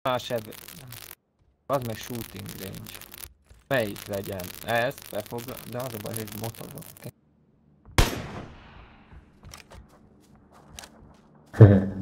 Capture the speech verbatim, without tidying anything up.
Más ev... Az meg shooting range. Melyik legyen? Ezt befogla... De az a baj, hogy motozok.